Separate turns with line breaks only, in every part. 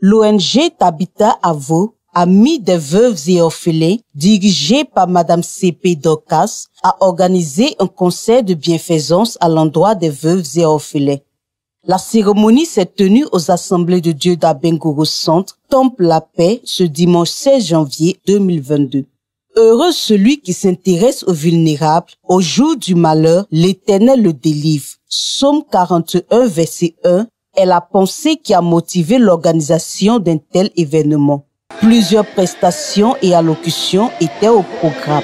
L'ONG Tabitha Avo, Amis des veuves et orphelins, dirigée par Madame C.P. Dorcas, a organisé un concert de bienfaisance à l'endroit des veuves et orphelins. La cérémonie s'est tenue aux Assemblées de Dieu d'Abengourou Centre, Temple La Paix, ce dimanche 16 janvier 2022. Heureux celui qui s'intéresse aux vulnérables, au jour du malheur, l'Éternel le délivre. Psaume 41, verset 1, est la pensée qui a motivé l'organisation d'un tel événement. Plusieurs prestations et allocutions étaient au programme.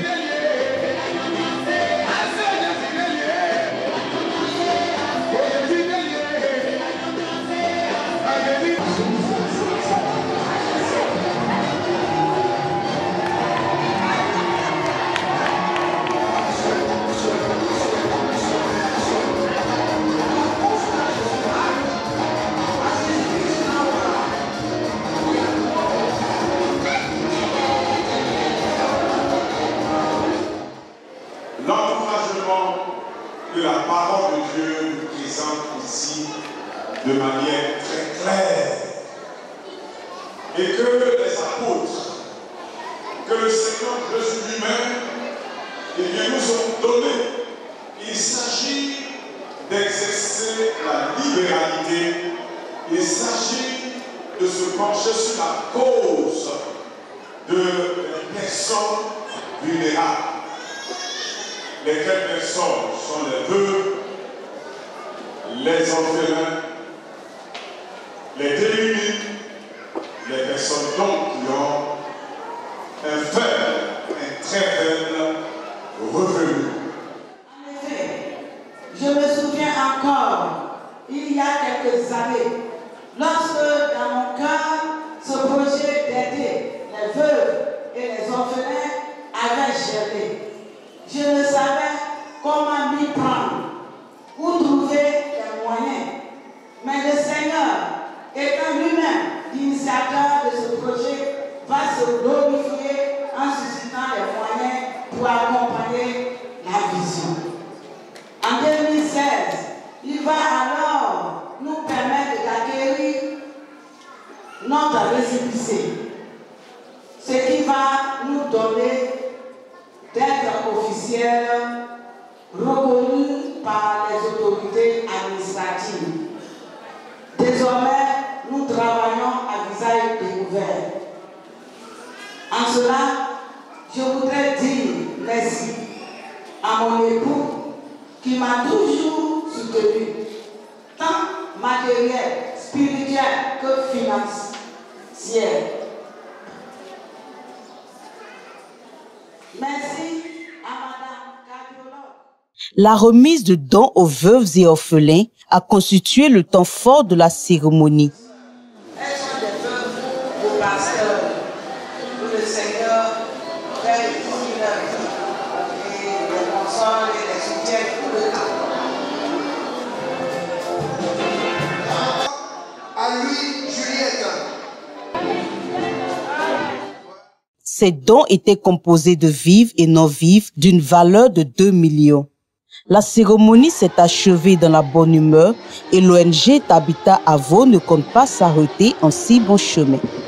L'encouragement que la parole de Dieu nous présente ici de manière très claire et que les apôtres, que le Seigneur Jésus lui-même nous ont donné. Il s'agit d'exercer la libéralité, il s'agit de se pencher sur la cause de personnes vulnérables. Lesquelles personnes sont les veuves, les orphelins, les démunis, les personnes donc qui ont un très faible revenu.
En effet, je me souviens encore, il y a quelques années, lorsque dans mon cœur, ce projet d'aider les veuves et les orphelins avait germé. Je ne savais comment m'y prendre, où trouver les moyens. Mais le Seigneur, étant lui-même l'initiateur de ce projet, va se glorifier en suscitant les moyens pour accompagner la vision. En 2016, il va alors nous permettre d'acquérir notre récépissé, ce qui va nous donner d'être officiel reconnu par les autorités administratives. Désormais, nous travaillons à visage découvert. En cela, je voudrais dire merci à mon époux qui m'a toujours soutenu, tant matériel, spirituel que financier. Merci à Madame cardiologue.
La remise de dons aux veuves et orphelins a constitué le temps fort de la cérémonie.
Elles sont des veuves au pasteur, où le Seigneur fait ici leur vie et les console et les soutient tout le temps.
À lui, Juliette.
Ces dons étaient composés de vivres et non-vivres d'une valeur de 2 millions. La cérémonie s'est achevée dans la bonne humeur et l'ONG Tabitha Avo ne compte pas s'arrêter en si bon chemin.